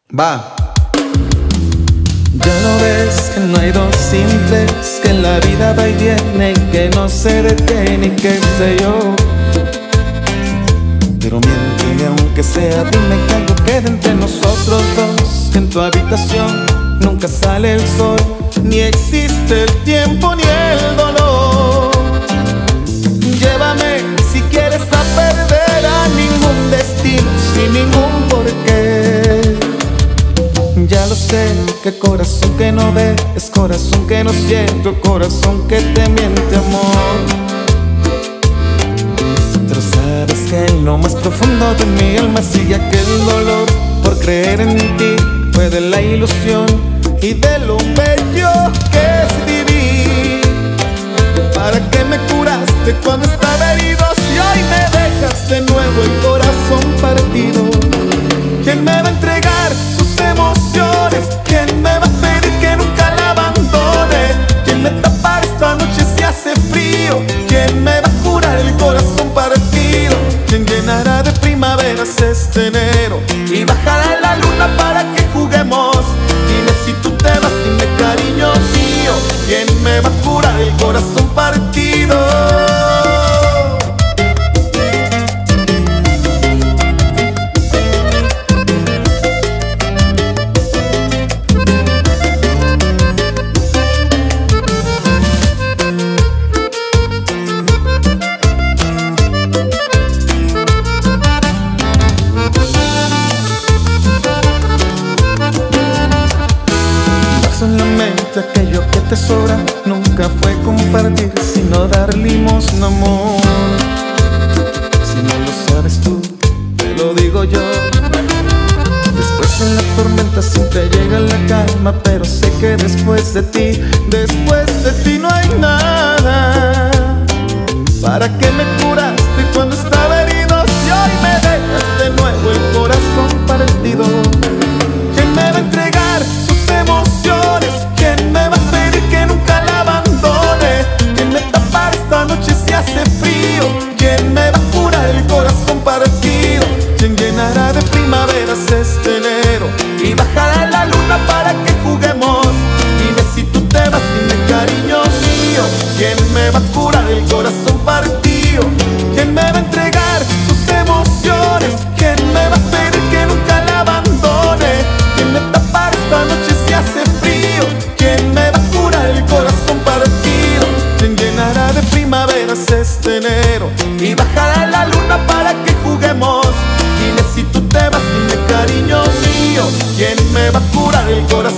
Va. Ya no ves que no hay dos simples, que en la vida va y viene y que no se detiene y qué sé yo. Pero miénteme aunque sea, dime que algo quede entre nosotros dos, que en tu habitación nunca sale el sol, ni existe el tiempo ni el dolor. Llévame si quieres a perder a ningún destino, sin ningún porqué. Ya lo sé, que corazón que no ve es corazón que no siente, corazón que te miente, amor. Pero sabes que en lo más profundo de mi alma sigue aquel dolor por creer en ti. Fue de la ilusión y de lo bello que es vivir. ¿Para qué me curaste cuando estaba herido si hoy me dejas de nuevo el corazón partido? ¿Quién me va a entregar sus emociones? ¿Quién me va a pedir que nunca la abandone? ¿Quién me tapará esta noche si hace frío? ¿Quién me va a curar el corazón partido? ¿Quién llenará de primaveras este enero y bajará la luna para que juguemos? Dime si tú te vas, dime cariño mío, ¿quién me va a curar el corazón partido? Solamente aquello que te sobra nunca fue compartir, sino dar limosna, amor. Si no lo sabes tú, te lo digo yo. Después en la tormenta siempre llega la calma, pero sé que después de ti no hay nada. ¿Para qué me curaste cuando estaba herido si hoy me dejas de nuevo el corazón partido? ¿Quién me va a entregar sus emociones? ¿Quién me va a pedir que nunca la abandone? ¿Quién me tapará esta noche si hace frío? ¿Quién me va a curar el corazón partido? ¿Quién llenará de primaveras este enero y bajará la luna para que juguemos? Dime si tú te vas, dime cariño mío, ¿quién me va a curar el corazón partido? ¿Quién me va a entregar sus emociones? ¿Quién me va a pedir que nunca la abandone? ¿Quién me tapará esta noche si hace frío? ¿Quién me va a curar el corazón partido? ¿Quién llenará de primaveras este enero y bajará la luna para que juguemos? Dime si tú te vas, dime cariño mío, ¿quién me va a curar el corazón?